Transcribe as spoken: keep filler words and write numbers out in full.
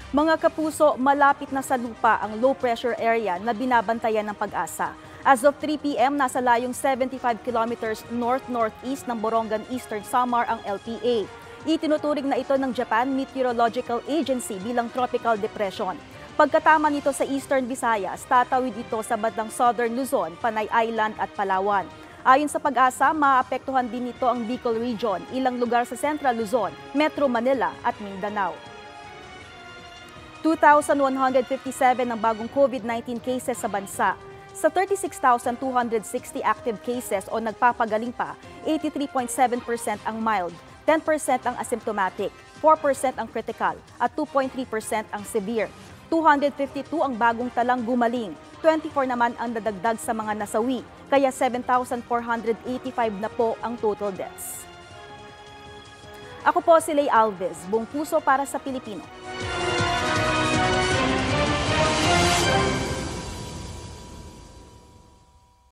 Mga kapuso, malapit na sa lupa ang low-pressure area na binabantayan ng PAGASA. As of three p m, nasa layong seventy-five kilometers north-northeast ng Borongan, Eastern Samar ang L P A. Itinuturing na ito ng Japan Meteorological Agency bilang tropical depression. Pagkatama nito sa Eastern Visayas, tatawid ito sa bandang Southern Luzon, Panay Island at Palawan. Ayon sa PAGASA, maapektuhan din nito ang Bicol Region, ilang lugar sa Central Luzon, Metro Manila at Mindanao. two thousand one hundred fifty-seven ang bagong COVID nineteen cases sa bansa. Sa thirty-six thousand two hundred sixty active cases o nagpapagaling pa, eighty-three point seven percent ang mild, ten percent ang asymptomatic, four percent ang critical at two point three percent ang severe. two hundred fifty-two ang bagong talang gumaling, twenty-four naman ang nadagdag sa mga nasawi, kaya seven thousand four hundred eighty-five na po ang total deaths. Ako po si Lay Alves, buong puso para sa Pilipino.